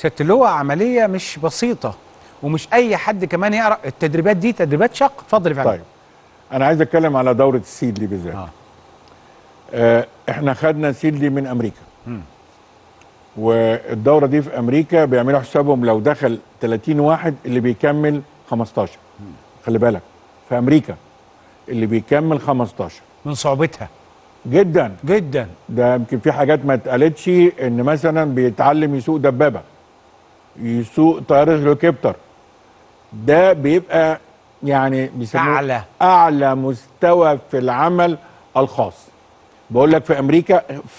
سياده اللواء عمليه مش بسيطه، ومش اي حد كمان يقرا التدريبات دي، تدريبات شاقه. اتفضل يا فندم. طيب انا عايز اتكلم على دوره السيل دي بالذات. احنا خدنا سيل دي من امريكا. والدوره دي في امريكا بيعملوا حسابهم لو دخل 30 واحد اللي بيكمل 15. خلي بالك في امريكا اللي بيكمل 15 من صعوبتها جدا جدا. ده يمكن في حاجات ما اتقالتش، ان مثلا بيتعلم يسوق دبابه، يسوق طياره هليكوبتر. ده بيبقى يعني بيسموه اعلى مستوى في العمل الخاص. بقول لك في امريكا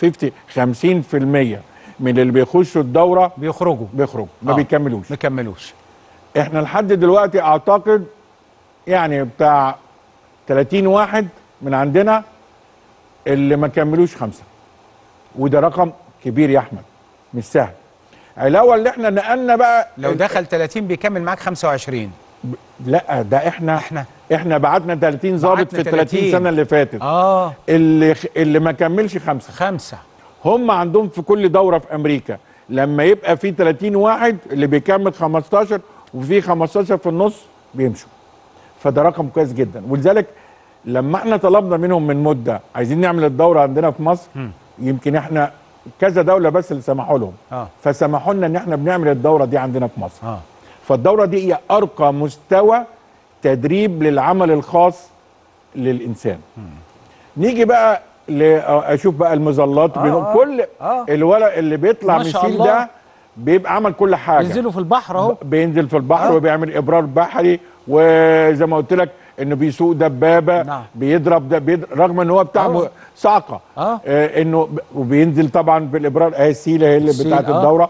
50% من اللي بيخشوا الدوره بيخرجوا ما بيكملوش. احنا لحد دلوقتي اعتقد يعني بتاع 30 واحد من عندنا اللي ما كملوش 5، وده رقم كبير يا احمد، مش سهل. علاوه اللي احنا نقلنا بقى لو دخل 30 بيكمل معاك 25. لا ده احنا بعتنا 30 ضابط في 30 سنه اللي فاتت. اللي ما كملش 5. هم عندهم في كل دوره في امريكا لما يبقى في 30 واحد اللي بيكمل 15 وفي 15 في النص بيمشوا. فده رقم كويس جدا. ولذلك لما احنا طلبنا منهم من مده عايزين نعمل الدوره عندنا في مصر، يمكن احنا كذا دوله بس اللي سمحوا لهم، فسمحوا لنا ان احنا بنعمل الدوره دي عندنا في مصر. فالدوره دي هي ارقى مستوى تدريب للعمل الخاص للانسان. نيجي بقى اشوف بقى المظلات كل الولد اللي بيطلع من السيل ده بيبقى عمل كل حاجه. بينزلوا في البحر اهو، بينزل في البحر وبيعمل ابرار بحري، وزي ما قلت لك انه بيسوق دبابه. بيضرب رغم ان هو بتاع صعقه. انه وبينزل طبعا في الابرار. السيله هي اللي بتاعت الدوره.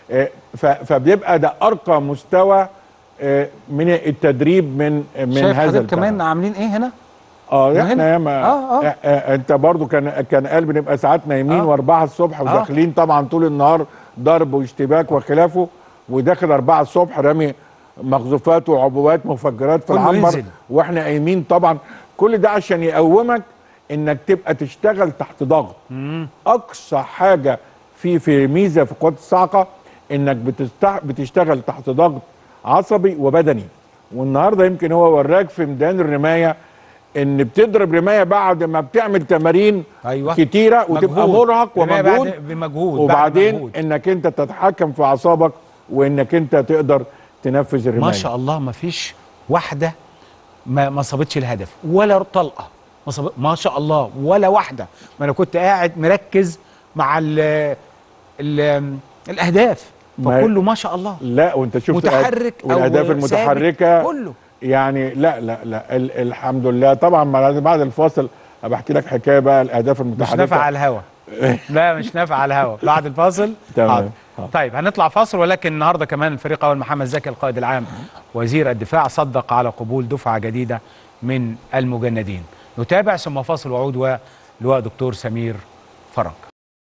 فبيبقى ده ارقى مستوى من التدريب من هذا البتاع. كمان عاملين ايه هنا؟ احنا ياما انت برضو كان قال بنبقى ساعات نايمين و4 الصبح وداخلين طبعا طول النهار ضرب واشتباك وخلافه، وداخل 4 الصبح رامي مخزوفات وعبوات مفجرات في العنبر واحنا قايمين. طبعا كل ده عشان يقومك انك تبقى تشتغل تحت ضغط. اقصى حاجه في ميزه في قوات الصاعقه انك بتشتغل تحت ضغط عصبي وبدني. والنهارده يمكن هو وراك في ميدان الرمايه ان بتضرب رمايه بعد ما بتعمل تمارين كتيره وتبقى مرهق ومجهود، وبعدين انك انت تتحكم في اعصابك وانك انت تقدر تنفذ الرمايه. ما شاء الله ما فيش واحده ما صابتش الهدف ولا طلقه، ما شاء الله ولا واحده. ما انا كنت قاعد مركز مع الاهداف، فكله ما شاء الله. لا وانت شفت متحرك والاهداف المتحركه كله يعني. لا الحمد لله. طبعا بعد الفاصل بحكي لك حكايه بقى الاهداف المتحركه. مش نافعه على الهوا. لا مش نافعه على الهوا. بعد الفاصل تمام. طيب هنطلع فاصل، ولكن النهارده كمان الفريق اول محمد زكي القائد العام وزير الدفاع صدق على قبول دفعه جديده من المجندين. نتابع ثم فاصل وعود ولواء دكتور سمير فرج.